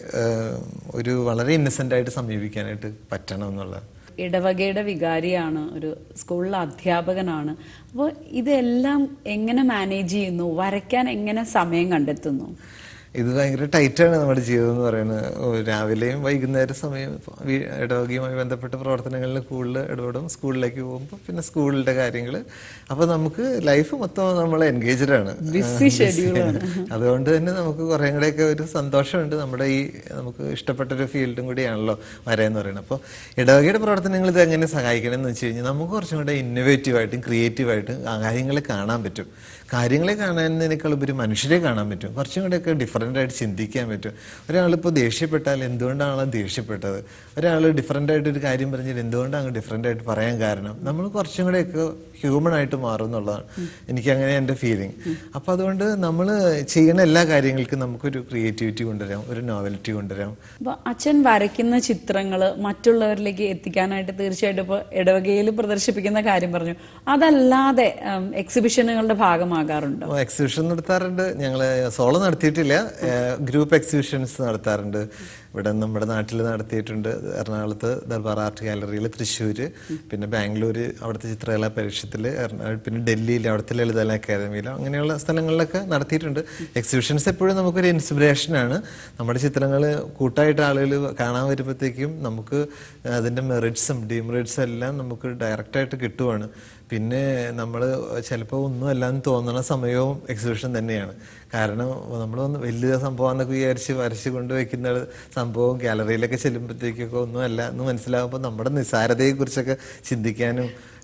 വളരെ ഇന്നസെന്റ് ആയിട്ട് സമീപിക്കാനായിട്ട് പറ്റണം എന്നുള്ളത്.
ഇടവകയുടെ വികാരിയാണ്, ഒരു സ്കൂളിലെ അധ്യാപകനാണ്. അപ്പോൾ ഇതെല്ലാം എങ്ങനെ മാനേജ് ചെയ്യുന്നു? വരയ്ക്കാൻ എങ്ങനെ സമയം കണ്ടെത്തുന്നു?
ഇത് ഭയങ്കര ടൈറ്റാണ് നമ്മുടെ ജീവിതം എന്ന് പറയുന്നത്. രാവിലെയും വൈകുന്നേരം സമയം ഇടവകയുമായി ബന്ധപ്പെട്ട പ്രവർത്തനങ്ങളിൽ കൂടുതൽ ഇടപെടും. സ്കൂളിലേക്ക് പോകുമ്പോൾ പിന്നെ സ്കൂളിന്റെ കാര്യങ്ങൾ. അപ്പൊ നമുക്ക് ലൈഫ് മൊത്തം നമ്മൾ എൻഗേജ്ഡ് ആണ്. അതുകൊണ്ട് തന്നെ നമുക്ക് കുറേ കൂടെയൊക്കെ ഒരു സന്തോഷമുണ്ട്. നമുക്ക് ഇഷ്ടപ്പെട്ടൊരു ഫീൽഡും കൂടിയാണല്ലോ വരയെന്ന് പറയുന്നത്. അപ്പോൾ ഇടവകയുടെ പ്രവർത്തനങ്ങൾ ഇത് എങ്ങനെ സഹായിക്കണമെന്ന് വെച്ച് കഴിഞ്ഞാൽ നമുക്ക് കുറച്ചും കൂടെ ഇന്നോവേറ്റീവായിട്ടും ക്രിയേറ്റീവായിട്ടും കാര്യങ്ങളെ കാണാൻ പറ്റും. കാര്യങ്ങളെ കാണാനേക്കാൾ ഉപരി മനുഷ്യരെ കാണാൻ പറ്റും. കുറച്ചും കൂടെയൊക്കെ ഡിഫറൻ്റ് ആയിട്ട് ചിന്തിക്കാൻ പറ്റും. ഒരാളിപ്പോൾ ദേഷ്യപ്പെട്ടാൽ എന്തുകൊണ്ടാണ് ദേഷ്യപ്പെട്ടത്, ഒരാൾ ഡിഫറൻ്റ് ആയിട്ട് ഒരു കാര്യം പറഞ്ഞാൽ എന്തുകൊണ്ടാണ് ഡിഫറൻ്റ് ആയിട്ട് പറയാൻ കാരണം, നമ്മൾ കുറച്ചും കൂടെയൊക്കെ ഹ്യൂമൺ ആയിട്ട് മാറും എന്നുള്ളതാണ് എനിക്കങ്ങനെ എൻ്റെ ഫീലിംഗ്. അപ്പോൾ അതുകൊണ്ട് നമ്മൾ ചെയ്യുന്ന എല്ലാ കാര്യങ്ങൾക്കും നമുക്കൊരു ക്രിയേറ്റിവിറ്റി കൊണ്ടുവരാം, ഒരു നോവലിറ്റി കൊണ്ടുവരാം.
അപ്പോൾ അച്ഛൻ വരയ്ക്കുന്ന ചിത്രങ്ങൾ മറ്റുള്ളവരിലേക്ക് എത്തിക്കാനായിട്ട് തീർച്ചയായിട്ടും ഇപ്പോൾ ഇടവകയിൽ പ്രദർശിപ്പിക്കുന്ന കാര്യം പറഞ്ഞു, അതല്ലാതെ എക്സിബിഷനുകളുടെ ഭാഗമാകാറുണ്ടോ?
എക്സിബിഷൻ നടത്താറുണ്ട്. ഞങ്ങൾ സോളോ നടത്തിയിട്ടില്ല, ഗ്രൂപ്പ് എക്സിബിഷൻസ് നടത്താറുണ്ട്. ഇവിടെ നമ്മുടെ നാട്ടിൽ നടത്തിയിട്ടുണ്ട്. എറണാകുളത്ത് ദർബാർ ആർട്ട് ഗാലറിയിൽ, തൃശ്ശൂർ, പിന്നെ ബാംഗ്ലൂർ അവിടുത്തെ ചിത്രകലാ പരിഷത്തിൽ, പിന്നെ ഡൽഹിയിൽ അവിടുത്തെ ലളിതകലാ അക്കാദമിയിലോ അങ്ങനെയുള്ള സ്ഥലങ്ങളിലൊക്കെ നടത്തിയിട്ടുണ്ട്. എക്സിബിഷൻസ് എപ്പോഴും നമുക്കൊരു ഇൻസ്പിറേഷനാണ്. നമ്മുടെ ചിത്രങ്ങൾ കൂട്ടായിട്ട് ആളുകൾ കാണാൻ വരുമ്പോഴത്തേക്കും നമുക്ക് അതിൻ്റെ മെറിറ്റ്സും ഡിമെറിറ്റ്സും എല്ലാം നമുക്ക് ഡയറക്റ്റായിട്ട് കിട്ടുവാണ്. പിന്നെ നമ്മൾ ചിലപ്പോൾ ഒന്നും അല്ലാന്ന് തോന്നുന്ന സമയവും എക്സിബിഷൻ തന്നെയാണ്. കാരണം നമ്മളൊന്ന് വലിയ സംഭവം എന്നൊക്കെ വിചാരിച്ച് വരച്ച് കൊണ്ടുവയ്ക്കുന്ന സംഭവം ഗാലറിയിലൊക്കെ ചെല്ലുമ്പോഴത്തേക്കൊക്കെ ഒന്നും അല്ല എന്ന് മനസ്സിലാകുമ്പോൾ നമ്മുടെ നിസ്സാരതയെക്കുറിച്ചൊക്കെ ചിന്തിക്കാനും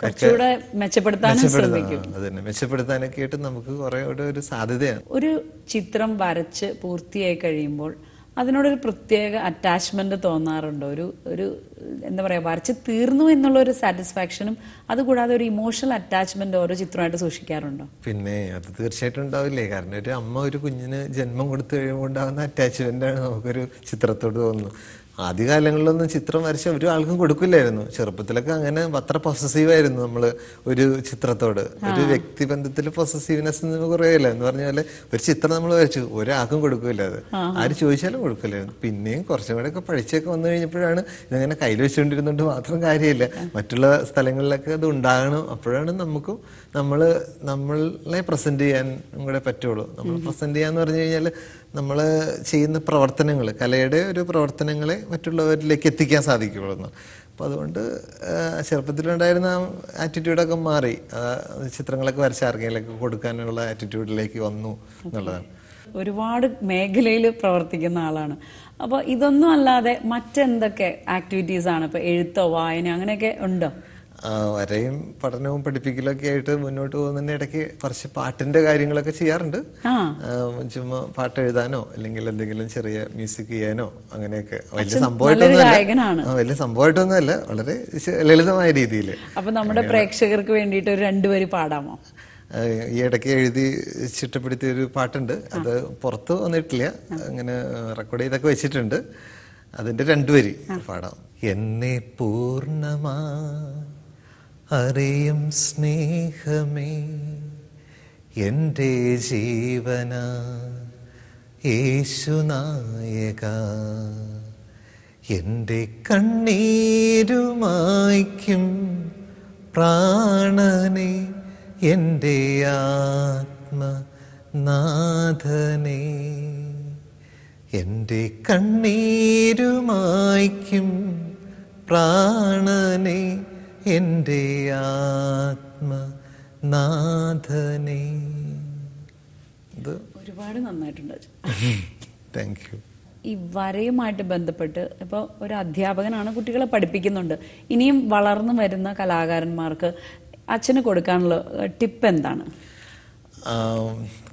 അതന്നെ മെച്ചപ്പെടുത്താനൊക്കെ ആയിട്ട് നമുക്ക് കുറെ ഒരു സാധ്യതയാണ്.
ഒരു ചിത്രം വരച്ച് പൂർത്തിയായി കഴിയുമ്പോൾ അതിനോടൊരു പ്രത്യേക അറ്റാച്ച്മെന്റ് തോന്നാറുണ്ടോ? ഒരു എന്താ പറയാ, വരച്ച് തീർന്നു എന്നുള്ള ഒരു സാറ്റിസ്ഫാക്ഷനും അതുകൂടാതെ ഒരു ഇമോഷണൽ അറ്റാച്ച്മെന്റ് ഓരോ ചിത്രമായിട്ട് സൂക്ഷിക്കാറുണ്ടോ?
പിന്നെ അത് തീർച്ചയായിട്ടും ഉണ്ടാവില്ലേ. കാരണം ഒരു അമ്മ ഒരു കുഞ്ഞിന് ജന്മം കൊടുത്തു കഴിയുമ്പോൾ ഉണ്ടാകുന്ന അറ്റാച്ച്മെന്റ് ആണ് നമുക്കൊരു ചിത്രത്തോട് തോന്നുന്നത്. ആദ്യകാലങ്ങളിലൊന്നും ചിത്രം വരച്ച ഒരു ആൾക്കും കൊടുക്കില്ലായിരുന്നു. ചെറുപ്പത്തിലൊക്കെ അങ്ങനെ അത്ര പൊസസീവായിരുന്നു നമ്മൾ ഒരു ചിത്രത്തോട്. ഒരു വ്യക്തിബന്ധത്തിൽ പൊസസീവ്നെസ് കുറയില്ല എന്ന് പറഞ്ഞ പോലെ ഒരു ചിത്രം നമ്മൾ വരച്ചു ഒരാൾക്കും കൊടുക്കില്ല, അത് ആര് ചോദിച്ചാലും കൊടുക്കില്ലായിരുന്നു. പിന്നെയും കുറച്ചും കൂടെ ഒക്കെ പഠിച്ചൊക്കെ വന്നു കഴിഞ്ഞപ്പോഴാണ് ഇതങ്ങനെ കയ്യിൽ വെച്ചുകൊണ്ടിരുന്നുകൊണ്ട് മാത്രം കാര്യമില്ല, മറ്റുള്ള സ്ഥലങ്ങളിലൊക്കെ അത് ഉണ്ടാകണം. അപ്പോഴാണ് നമുക്കും നമ്മളെ പ്രസന്റ് ചെയ്യാൻ കൂടെ പറ്റുള്ളൂ. നമ്മൾ പ്രസന്റ് ചെയ്യാന്ന് പറഞ്ഞു കഴിഞ്ഞാൽ നമ്മൾ ചെയ്യുന്ന പ്രവർത്തനങ്ങൾ, കലയുടെ ഒരു പ്രവർത്തനങ്ങളെ മറ്റുള്ളവരിലേക്ക് എത്തിക്കാൻ സാധിക്കുള്ളൂ. അപ്പോൾ അതുകൊണ്ട് ചെറുപ്പത്തിലുണ്ടായിരുന്ന ആറ്റിറ്റ്യൂഡൊക്കെ മാറി ചിത്രങ്ങളൊക്കെ വരച്ച് ആർക്കെങ്കിലൊക്കെ കൊടുക്കാനുള്ള ആറ്റിറ്റ്യൂഡിലേക്ക് വന്നു എന്നുള്ളതാണ്.
ഒരുപാട് മേഖലയിൽ പ്രവർത്തിക്കുന്ന ആളാണ്. അപ്പോൾ ഇതൊന്നും അല്ലാതെ മറ്റെന്തൊക്കെ ആക്ടിവിറ്റീസ് ആണ്? ഇപ്പോൾ എഴുത്തോ വായന അങ്ങനെയൊക്കെ ഉണ്ടോ?
വരയും പഠനവും പഠിപ്പിക്കലൊക്കെ ആയിട്ട് മുന്നോട്ട് പോകുന്നതിന്റെ ഇടയ്ക്ക് കുറച്ച് പാട്ടിന്റെ കാര്യങ്ങളൊക്കെ ചെയ്യാറുണ്ട്. ചുമ്മാ പാട്ട് എഴുതാനോ അല്ലെങ്കിൽ എന്തെങ്കിലും ചെറിയ മ്യൂസിക് ചെയ്യാനോ അങ്ങനെയൊക്കെ. വലിയ സംഭവമായിട്ടൊന്നുമല്ല, വളരെ ലളിതമായ രീതിയിൽ.
അപ്പൊ നമ്മുടെ പ്രേക്ഷകർക്ക് വേണ്ടിയിട്ട് ഒരു 2 വരി പാടാമോ?
ഈ ഇടയ്ക്ക് എഴുതി ചിട്ടപ്പെടുത്തിയ ഒരു പാട്ടുണ്ട്, അത് പുറത്ത് വന്നിട്ടില്ല, അങ്ങനെ റെക്കോർഡ് ചെയ്തൊക്കെ വെച്ചിട്ടുണ്ട്. അതിന്റെ 2 വരി പാടാം. എന്നെ പൂർണ്ണമാ അറിയും സ്നേഹമേ എൻ്റെ ജീവന യേശുനായക, എൻ്റെ കണ്ണീരുമായ്ക്കും പ്രാണനെ എൻ്റെ ആത്മനാഥനെ, എൻ്റെ കണ്ണീരുമായ്ക്കും പ്രാണനെ എൻ്റെ ആത്മനാഥനെ.
ഒരുപാട് നന്നായിട്ടുണ്ട്.
Thank you.
ഈ വരയുമായിട്ട് ബന്ധപ്പെട്ട് ഇപ്പോൾ ഒരു അധ്യാപകനാണ്, കുട്ടികളെ പഠിപ്പിക്കുന്നുണ്ട്. ഇനിയും വളർന്നു വരുന്ന കലാകാരന്മാർക്ക് അച്ഛന് കൊടുക്കാനുള്ള ടിപ്പ് എന്താണ്?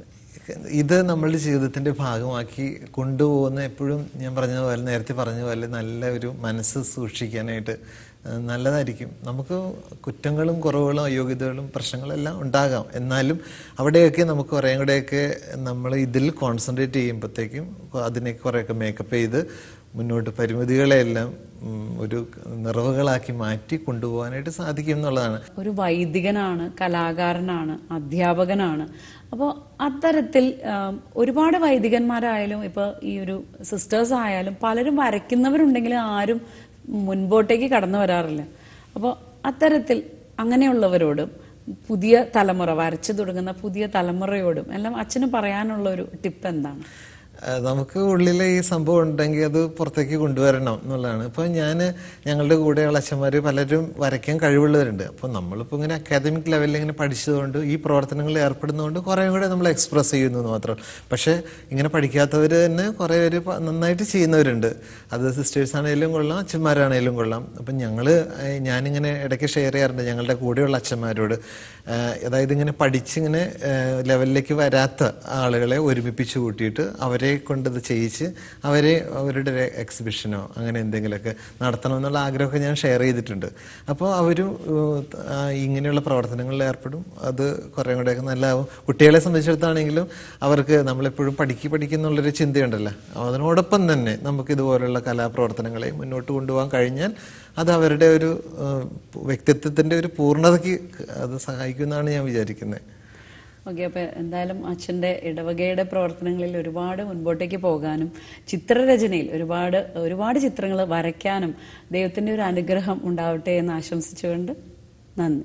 ഇത് നമ്മളുടെ ജീവിതത്തിൻ്റെ ഭാഗമാക്കി കൊണ്ടുപോകുന്ന എപ്പോഴും ഞാൻ പറഞ്ഞതുപോലെ നേരത്തെ പറഞ്ഞതുപോലെ നല്ല ഒരു മനസ്സ് സൂക്ഷിക്കാനായിട്ട് നല്ലതായിരിക്കും. നമുക്ക് കുറ്റങ്ങളും കുറവുകളും അയോഗ്യതകളും പ്രശ്നങ്ങളെല്ലാം ഉണ്ടാകാം. എന്നാലും അവിടെയൊക്കെ നമുക്ക് കുറേയും കൂടെയൊക്കെ നമ്മൾ ഇതിൽ കോൺസെൻട്രേറ്റ് ചെയ്യുമ്പോഴത്തേക്കും അതിനെ കുറേയൊക്കെ മേക്കപ്പ് ചെയ്ത് മുന്നോട്ട് പരിമിതികളെല്ലാം ഒരു നിറവുകളാക്കി മാറ്റി കൊണ്ടുപോകാനായിട്ട് സാധിക്കും എന്നുള്ളതാണ്.
ഒരു വൈദികനാണ്, കലാകാരനാണ്, അധ്യാപകനാണ്. അപ്പോൾ അത്തരത്തിൽ ഒരുപാട് വൈദികന്മാരായാലും ഇപ്പോൾ ഈ ഒരു സിസ്റ്റേഴ്സ് ആയാലും പലരും വരയ്ക്കുന്നവരുണ്ടെങ്കിലും ആരും മുൻപോട്ടേക്ക് കടന്നു വരാറില്ല. അപ്പോൾ അത്തരത്തിൽ അങ്ങനെയുള്ളവരോടും പുതിയ തലമുറ വരച്ചു തുടങ്ങുന്ന പുതിയ തലമുറയോടും എല്ലാം അച്ഛന് പറയാനുള്ള ഒരു ടിപ്പ് എന്താണ്?
നമുക്ക് ഉള്ളിൽ ഈ സംഭവം ഉണ്ടെങ്കിൽ അത് പുറത്തേക്ക് കൊണ്ടുവരണം എന്നുള്ളതാണ്. ഇപ്പോൾ ഞങ്ങളുടെ കൂടെയുള്ള അച്ഛന്മാർ പലരും വരയ്ക്കാൻ കഴിവുള്ളവരുണ്ട്. അപ്പോൾ നമ്മളിപ്പോൾ ഇങ്ങനെ അക്കാദമിക് ലെവലിൽ ഇങ്ങനെ പഠിച്ചതുകൊണ്ട് ഈ പ്രവർത്തനങ്ങളിൽ ഏർപ്പെടുന്നതുകൊണ്ട് കുറേ കൂടെ നമ്മൾ എക്സ്പ്രസ് ചെയ്യുന്നു എന്ന് മാത്രം. പക്ഷേ ഇങ്ങനെ പഠിക്കാത്തവർ തന്നെ കുറേ പേര് നന്നായിട്ട് ചെയ്യുന്നവരുണ്ട്. അത് സിസ്റ്റേഴ്സ് ആണെങ്കിലും കൊള്ളാം, അച്ഛന്മാരാണെങ്കിലും കൊള്ളാം. അപ്പം ഞാനിങ്ങനെ ഇടയ്ക്ക് ഷെയർ ചെയ്യാറുണ്ട് ഞങ്ങളുടെ കൂടെയുള്ള അച്ഛന്മാരോട്. അതായത് ഇങ്ങനെ പഠിച്ചിങ്ങനെ ലെവലിലേക്ക് വരാത്ത ആളുകളെ ഒരുമിപ്പിച്ച് കൂട്ടിയിട്ട് അവരെ കൊണ്ടത് ചെയ്യിച്ച് അവരുടെ എക്സിബിഷനോ അങ്ങനെ എന്തെങ്കിലുമൊക്കെ നടത്തണം എന്നുള്ള ആഗ്രഹമൊക്കെ ഞാൻ ഷെയർ ചെയ്തിട്ടുണ്ട്. അപ്പോൾ അവരും ഇങ്ങനെയുള്ള പ്രവർത്തനങ്ങളിൽ ഏർപ്പെടും. അത് കുറേ കൂടെയൊക്കെ നല്ലതാവും. കുട്ടികളെ സംബന്ധിച്ചിടത്താണെങ്കിലും അവർക്ക് നമ്മളെപ്പോഴും പഠിക്കുന്നുള്ളൊരു ചിന്തയുണ്ടല്ലോ, അതിനോടൊപ്പം തന്നെ നമുക്ക് ഇതുപോലുള്ള കലാപ്രവർത്തനങ്ങളെ മുന്നോട്ട് കൊണ്ടുപോകാൻ കഴിഞ്ഞാൽ അത് അവരുടെ ഒരു വ്യക്തിത്വത്തിൻ്റെ ഒരു പൂർണ്ണതയ്ക്ക് അത് സഹായിക്കുമെന്നാണ് ഞാൻ വിചാരിക്കുന്നത്.
ഓക്കെ, അപ്പോൾ എന്തായാലും അച്ഛൻ്റെ ഇടവകയുടെ പ്രവർത്തനങ്ങളിൽ ഒരുപാട് മുൻപോട്ടേക്ക് പോകാനും ചിത്രരചനയിൽ ഒരുപാട് ചിത്രങ്ങൾ വരയ്ക്കാനും ദൈവത്തിൻ്റെ ഒരു അനുഗ്രഹം ഉണ്ടാവട്ടെ എന്ന് ആശംസിച്ചുകൊണ്ട് നന്ദി.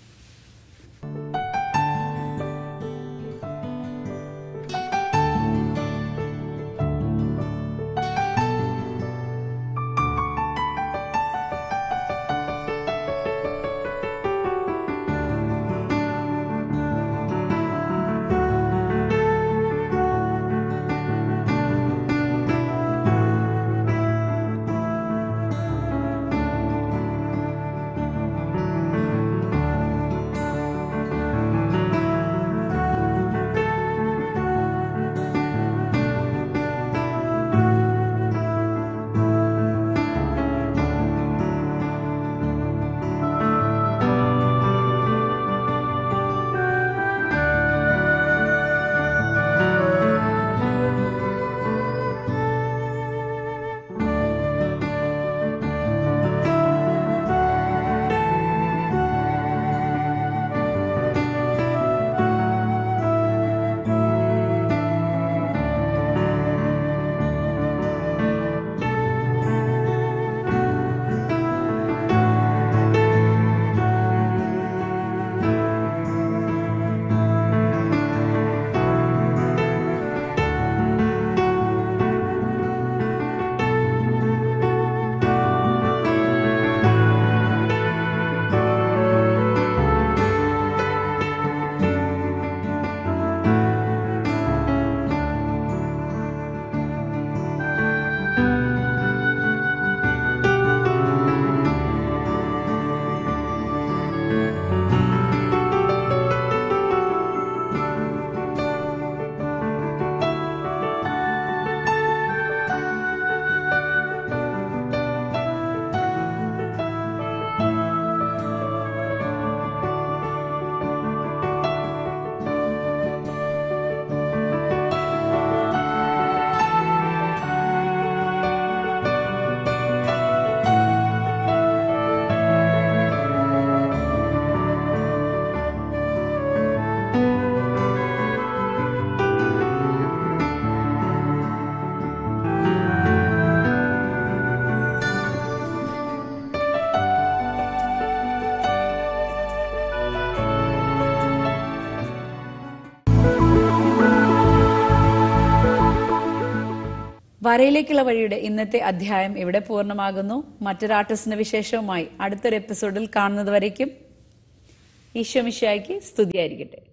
വരയിലേക്കുള്ള വഴിയുടെ ഇന്നത്തെ അധ്യായം ഇവിടെ പൂർണ്ണമാകുന്നു. മറ്റൊരു ആർട്ടിസ്റ്റിന്റെ വിശേഷവുമായി അടുത്തൊരു എപ്പിസോഡിൽ കാണുന്നത് വരയ്ക്കും ഈശോ മിശിഹായ്ക്ക് സ്തുതിയായിരിക്കട്ടെ.